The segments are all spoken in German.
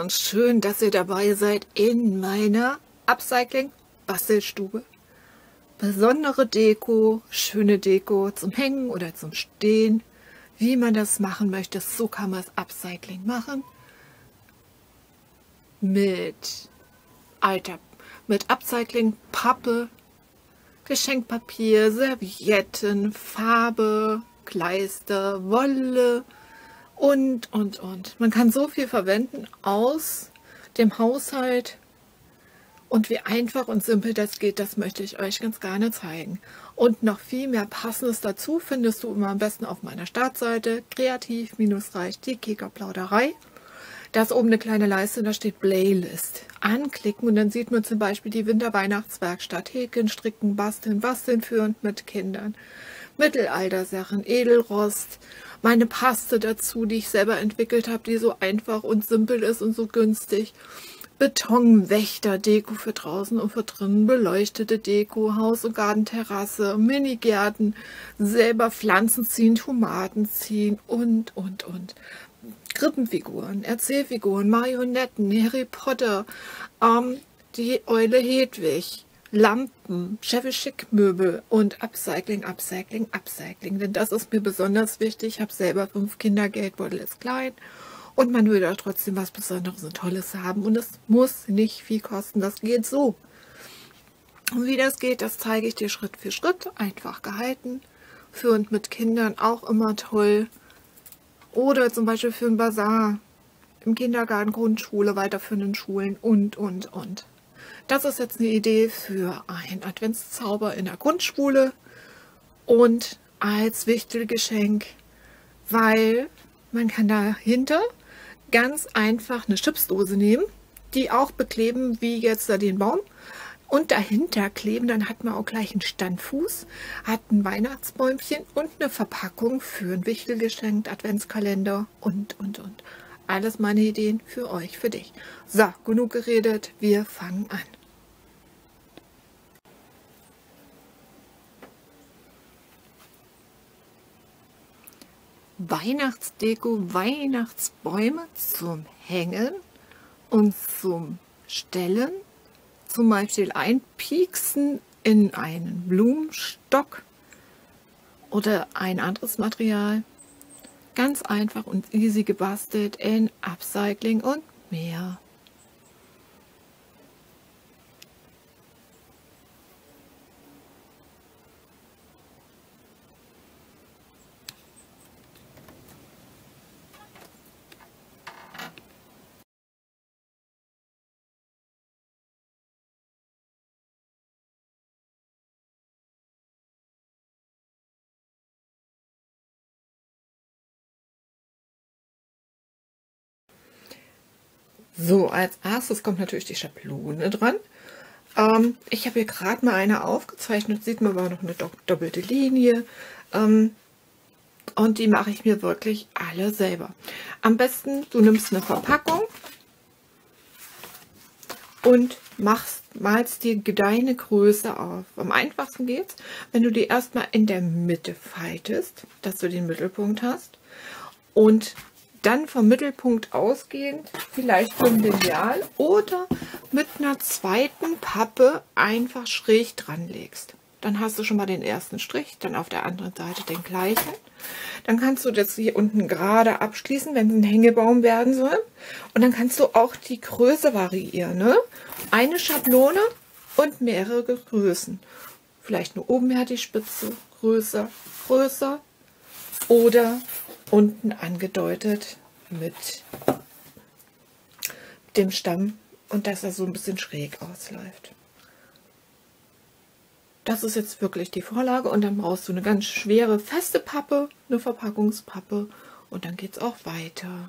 und schön, dass ihr dabei seid in meiner Upcycling-Bastelstube. Besondere Deko, schöne Deko zum Hängen oder zum Stehen. Wie man das machen möchte, so kann man das Upcycling machen. Mit Upcycling, Pappe, Geschenkpapier, Servietten, Farbe, Kleister, Wolle und. Man kann so viel verwenden aus dem Haushalt. Und wie einfach und simpel das geht, das möchte ich euch ganz gerne zeigen. Und noch viel mehr Passendes dazu findest du immer am besten auf meiner Startseite kreativ-reich die Kickerplauderei. Da ist oben eine kleine Leiste, da steht Playlist. Anklicken und dann sieht man zum Beispiel die Winterweihnachtswerkstatt, Häkeln, Stricken, Basteln für und mit Kindern. Mittelaltersachen, Edelrost, meine Paste dazu, die ich selber entwickelt habe, die so einfach und simpel ist und so günstig. Betonwächter, Deko für draußen und für drinnen, beleuchtete Deko, Haus- und Gartenterrasse, Minigärten, selber Pflanzen ziehen, Tomaten ziehen und. Krippenfiguren, Erzählfiguren, Marionetten, Harry Potter, die Eule Hedwig, Lampen, Chevy Chic Möbel und Upcycling. Denn das ist mir besonders wichtig. Ich habe selber 5 Kinder, Geldbeutel ist klein. Und man will da trotzdem was Besonderes und Tolles haben. Und es muss nicht viel kosten. Das geht so. Und wie das geht, das zeige ich dir Schritt für Schritt. Einfach gehalten. Für und mit Kindern auch immer toll. Oder zum Beispiel für einen Basar. Im Kindergarten, Grundschule, weiterführenden Schulen und. Das ist jetzt eine Idee für ein Adventszauber in der Grundschule. Und als Wichtelgeschenk, weil man kann dahinter ganz einfach eine Chipsdose nehmen, die auch bekleben wie jetzt da den Baum und dahinter kleben, dann hat man auch gleich einen Standfuß, hat ein Weihnachtsbäumchen und eine Verpackung für ein Wichtelgeschenk, Adventskalender und. Alles meine Ideen für euch, für dich. So, genug geredet, wir fangen an. Weihnachtsdeko, Weihnachtsbäume zum Hängen und zum Stellen, zum Beispiel einpieksen in einen Blumenstock oder ein anderes Material. Ganz einfach und easy gebastelt in Upcycling und mehr. So, als erstes kommt natürlich die Schablone dran. Ich habe hier gerade mal eine aufgezeichnet, sieht man aber noch eine doppelte Linie. Und die mache ich mir wirklich alle selber. Am besten, du nimmst eine Verpackung und malst dir deine Größe auf. Am einfachsten geht es, wenn du die erstmal in der Mitte faltest, dass du den Mittelpunkt hast. Und dann vom Mittelpunkt ausgehend vielleicht mit einem Lineal oder mit einer zweiten Pappe einfach schräg dran legst. Dann hast du schon mal den ersten Strich, dann auf der anderen Seite den gleichen. Dann kannst du das hier unten gerade abschließen, wenn es ein Hängebaum werden soll. Und dann kannst du auch die Größe variieren. Ne? Eine Schablone und mehrere Größen. Vielleicht nur oben her die Spitze, größer oder unten angedeutet mit dem Stamm und dass er so ein bisschen schräg ausläuft. Das ist jetzt wirklich die Vorlage und dann brauchst du eine ganz schwere, feste Pappe, eine Verpackungspappe und dann geht es auch weiter.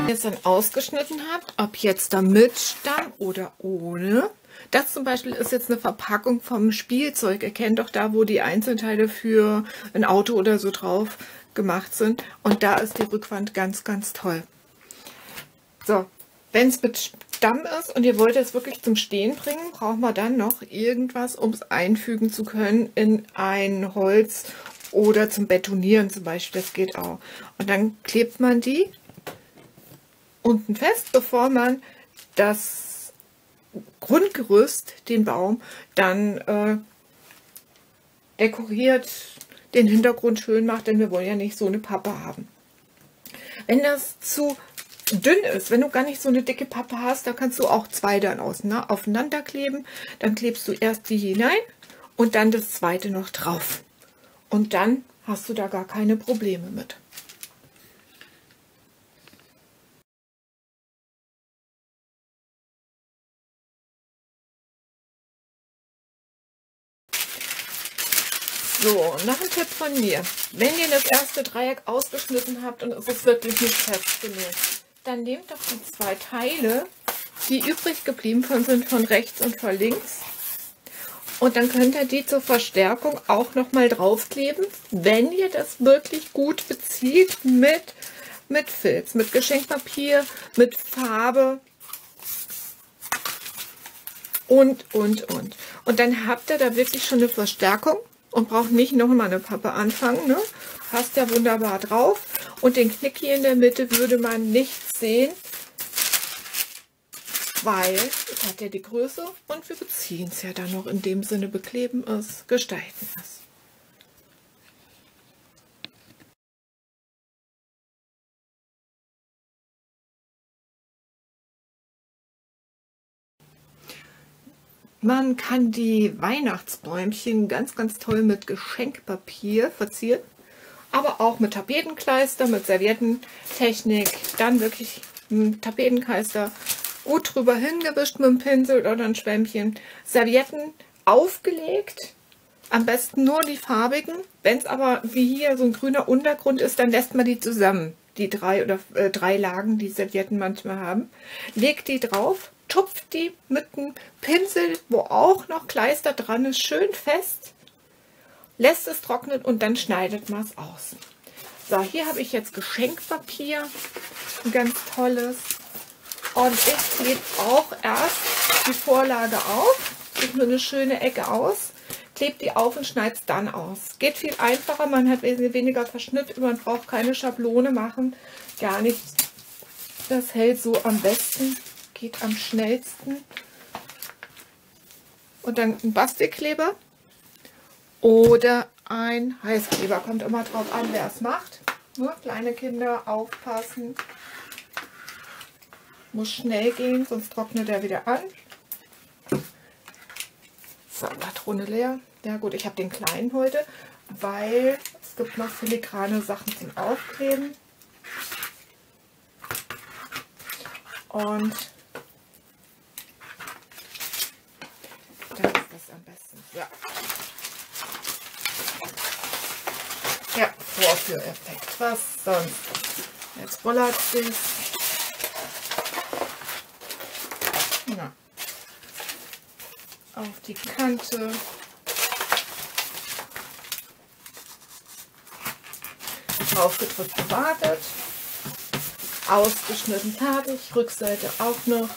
jetzt dann ausgeschnitten habt, ob jetzt da mit Stamm oder ohne. Das zum Beispiel ist jetzt eine Verpackung vom Spielzeug. Ihr kennt doch da, wo die Einzelteile für ein Auto oder so drauf gemacht sind. Und da ist die Rückwand ganz, ganz toll. So, wenn es mit Stamm ist und ihr wollt es wirklich zum Stehen bringen, brauchen wir dann noch irgendwas, um es einfügen zu können in ein Holz oder zum Betonieren zum Beispiel. Das geht auch. Und dann klebt man die unten fest, bevor man das Grundgerüst, den Baum, dann dekoriert, den Hintergrund schön macht, denn wir wollen ja nicht so eine Pappe haben. Wenn das zu dünn ist, wenn du gar nicht so eine dicke Pappe hast, dann kannst du auch zwei dann aufeinander kleben. Dann klebst du erst die hinein und dann das zweite noch drauf. Und dann hast du da gar keine Probleme mit. So, noch ein Tipp von mir. Wenn ihr das erste Dreieck ausgeschnitten habt und es ist wirklich nicht fest genug, dann nehmt doch die zwei Teile, die übrig geblieben sind, von rechts und von links. Und dann könnt ihr die zur Verstärkung auch nochmal draufkleben, wenn ihr das wirklich gut bezieht mit Filz, mit Geschenkpapier, mit Farbe und. Und dann habt ihr da wirklich schon eine Verstärkung. Und braucht nicht nochmal eine Pappe anfangen. Ne? Passt ja wunderbar drauf. Und den Knick hier in der Mitte würde man nicht sehen, weil es hat ja die Größe und wir beziehen es ja dann noch in dem Sinne, bekleben es, gestalten es. Man kann die Weihnachtsbäumchen ganz, ganz toll mit Geschenkpapier verzieren, aber auch mit Tapetenkleister, mit Serviettentechnik, dann wirklich ein Tapetenkleister gut drüber hingewischt mit dem Pinsel oder ein Schwämmchen, Servietten aufgelegt, am besten nur die farbigen. Wenn es aber wie hier so ein grüner Untergrund ist, dann lässt man die zusammen, die drei Lagen, die Servietten manchmal haben, legt die drauf, tupft die mit einem Pinsel, wo auch noch Kleister dran ist, schön fest, lässt es trocknen und dann schneidet man es aus. So, hier habe ich jetzt Geschenkpapier, ein ganz tolles. Und ich klebe auch erst die Vorlage auf, suche mir eine schöne Ecke aus, klebe die auf und schneide es dann aus. Geht viel einfacher, man hat weniger Verschnitt, man braucht keine Schablone machen, gar nichts. Das hält so am besten. Geht am schnellsten. Und dann ein Bastelkleber oder ein Heißkleber. Kommt immer drauf an, wer es macht. Nur kleine Kinder aufpassen. Muss schnell gehen, sonst trocknet er wieder an. So, Patrone leer. Ja gut, ich habe den kleinen heute, weil es gibt noch filigrane Sachen zum Aufkleben. Und am besten. Ja. Ja, Vorführeffekt. Was sonst? Jetzt rollert sich. Ja. Auf die Kante. Aufgedrückt, gewartet. Ausgeschnitten, fertig. Rückseite auch noch.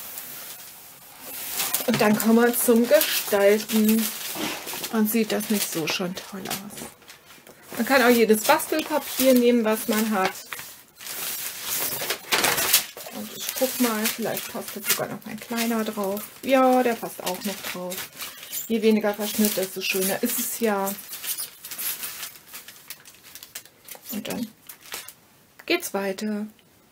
Und dann kommen wir zum Gestalten. Und sieht das nicht so schon toll aus. Man kann auch jedes Bastelpapier nehmen, was man hat. Und ich guck mal, vielleicht passt jetzt sogar noch ein kleiner drauf. Ja, der passt auch noch drauf. Je weniger Verschnitt, desto schöner ist es ja. Und dann geht's weiter.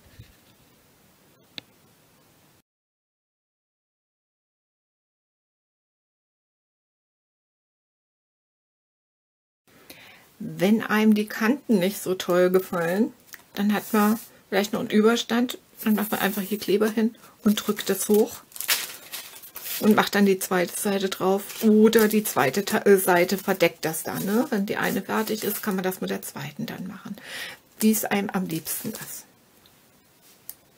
Wenn einem die Kanten nicht so toll gefallen, dann hat man vielleicht noch einen Überstand. Dann macht man einfach hier Kleber hin und drückt das hoch und macht dann die zweite Seite drauf. Oder die zweite Seite verdeckt das dann. Ne? Wenn die eine fertig ist, kann man das mit der zweiten dann machen, die es einem am liebsten ist.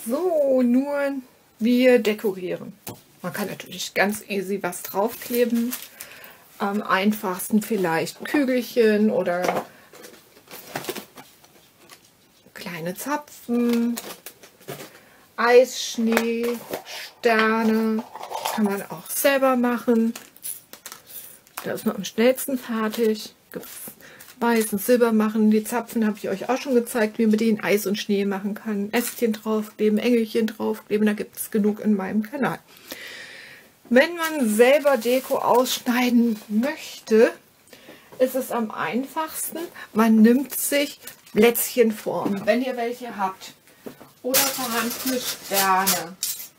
So, nur wir dekorieren. Man kann natürlich ganz easy was draufkleben. Am einfachsten vielleicht Kügelchen oder kleine Zapfen, Eisschnee, Sterne. Kann man auch selber machen. Da ist man am schnellsten fertig. Weiß und Silber machen. Die Zapfen habe ich euch auch schon gezeigt, wie man die in Eis und Schnee machen kann. Ästchen draufkleben, Engelchen draufkleben, da gibt es genug in meinem Kanal. Wenn man selber Deko ausschneiden möchte, ist es am einfachsten. Man nimmt sich Plätzchenformen, wenn ihr welche habt. Oder vorhandene Sterne.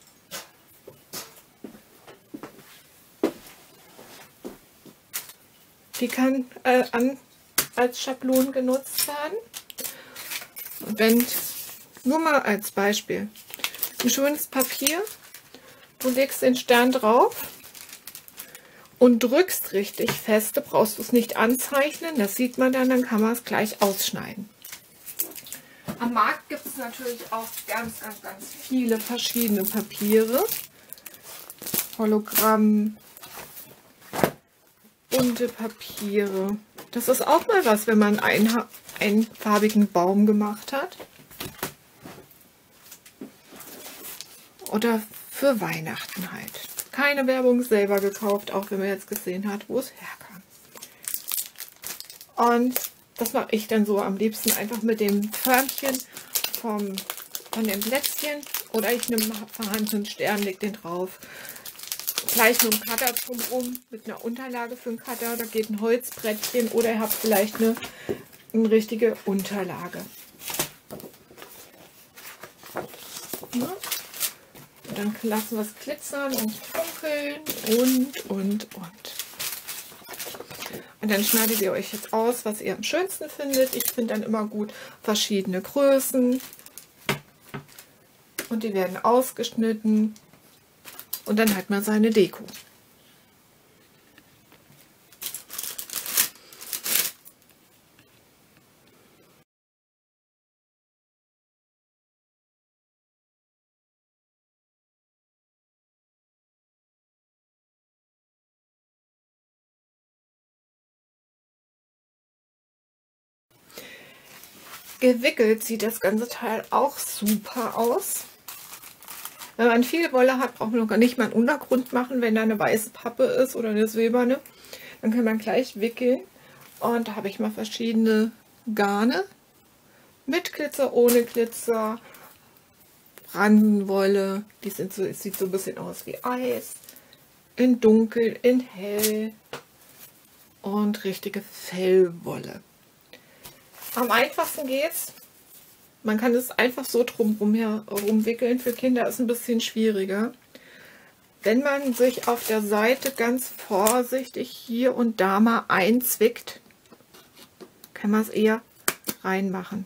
Die kann als Schablonen genutzt werden. Und wenn, nur mal als Beispiel, ein schönes Papier, du legst den Stern drauf und drückst richtig fest, da brauchst du es nicht anzeichnen, das sieht man dann kann man es gleich ausschneiden. Am Markt gibt es natürlich auch ganz viele verschiedene Papiere, Hologramm, bunte Papiere. Das ist auch mal was, wenn man einen einfarbigen Baum gemacht hat. Oder für Weihnachten halt. Keine Werbung, selber gekauft, auch wenn man jetzt gesehen hat, wo es herkam. Und das mache ich dann so am liebsten einfach mit dem Förmchen von dem Plätzchen. Oder ich nehme vorhandenen Stern, lege den drauf. Gleich mit einem Cutter drumherum, mit einer Unterlage für einen Cutter. Da geht ein Holzbrettchen oder ihr habt vielleicht eine richtige Unterlage. Ja. Und dann lassen wir es glitzern und funkeln und. Und dann schneidet ihr euch jetzt aus, was ihr am schönsten findet. Ich finde dann immer gut verschiedene Größen. Und die werden ausgeschnitten. Und dann hat man seine Deko. Gewickelt sieht das ganze Teil auch super aus. Wenn man viel Wolle hat, braucht man noch gar nicht mal einen Untergrund machen. Wenn da eine weiße Pappe ist oder eine silberne, dann kann man gleich wickeln. Und da habe ich mal verschiedene Garne mit Glitzer, ohne Glitzer, Fransenwolle. Die sind so, es sieht so ein bisschen aus wie Eis. In dunkel, in hell und richtige Fellwolle. Am einfachsten geht's. Man kann es einfach so drumherum wickeln. Für Kinder ist ein bisschen schwieriger. Wenn man sich auf der Seite ganz vorsichtig hier und da mal einzwickt, kann man es eher reinmachen.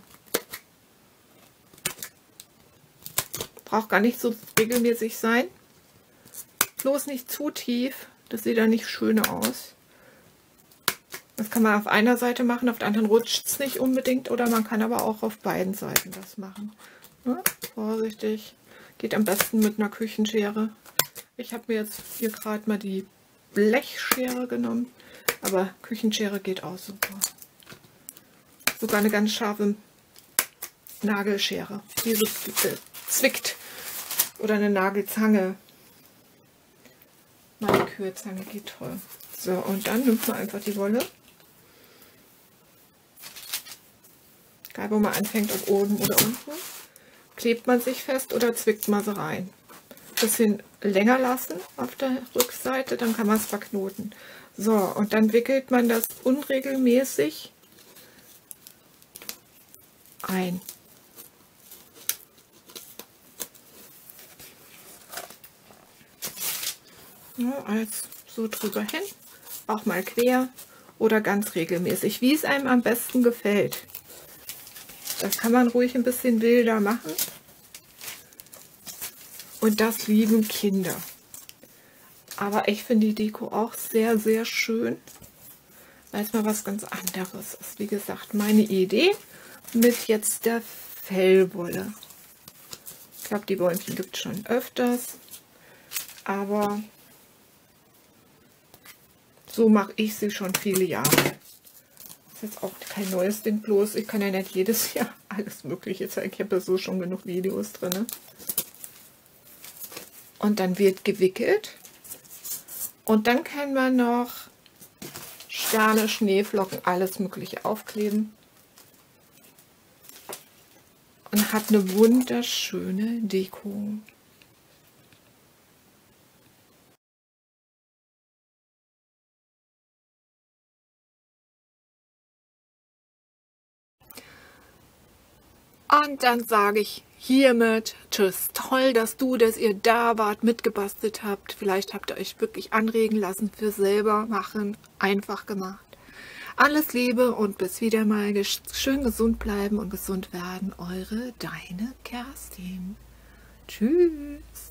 Braucht gar nicht so regelmäßig sein. Bloß nicht zu tief. Das sieht dann nicht schön aus. Das kann man auf einer Seite machen, auf der anderen rutscht es nicht unbedingt. Oder man kann aber auch auf beiden Seiten das machen. Ja, vorsichtig. Geht am besten mit einer Küchenschere. Ich habe mir jetzt hier gerade mal die Blechschere genommen. Aber Küchenschere geht auch super. Sogar eine ganz scharfe Nagelschere. Die so zwickt. Oder eine Nagelzange. Meine Kürzange geht toll. So, und dann nimmt man einfach die Wolle. Egal, wo man anfängt, ob oben oder unten. Klebt man sich fest oder zwickt man sie rein. Bisschen länger lassen auf der Rückseite, dann kann man es verknoten. So, und dann wickelt man das unregelmäßig ein. Ja, als so drüber hin, auch mal quer oder ganz regelmäßig, wie es einem am besten gefällt. Das kann man ruhig ein bisschen wilder machen. Und das lieben Kinder. Aber ich finde die Deko auch sehr, sehr schön, weil es mal was ganz anderes ist. Wie gesagt, meine Idee mit jetzt der Fellwolle. glaube, die Bäumchen gibt es schon öfters, aber so mache ich sie schon viele Jahre. Das ist jetzt auch kein neues Ding, bloß ich kann ja nicht jedes Jahr alles Mögliche zeigen. Ich habe ja so schon genug Videos drin. Und dann wird gewickelt. Und dann kann man noch Sterne, Schneeflocken, alles Mögliche aufkleben. Und hat eine wunderschöne Deko. Und dann sage ich hiermit tschüss. Toll, dass ihr da wart, mitgebastelt habt. Vielleicht habt ihr euch wirklich anregen lassen für selber machen. Einfach gemacht. Alles Liebe und bis wieder mal. Schön gesund bleiben und gesund werden. Eure, deine Kerstin. Tschüss.